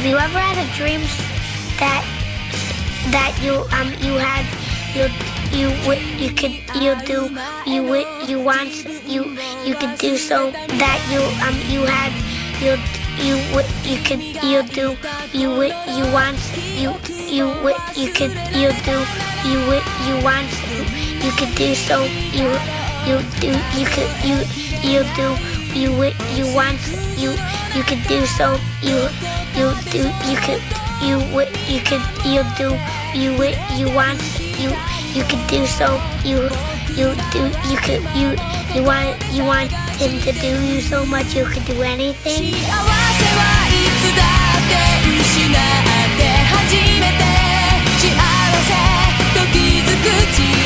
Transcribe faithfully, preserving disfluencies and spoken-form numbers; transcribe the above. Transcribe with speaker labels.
Speaker 1: Have you ever had a dream that that you um you had you you would you could you do you would you want you you could do so that you um you had you you would you could you do you would you want you you would you could you do you would you want you could do so you you do you could you you do you would you want you you could do so you you do you could you would you could you do you would you want you you could do so you you do you could you you want you want him to do you so much you could do anything.
Speaker 2: 幸せはいつだって失って初めて幸せと気づく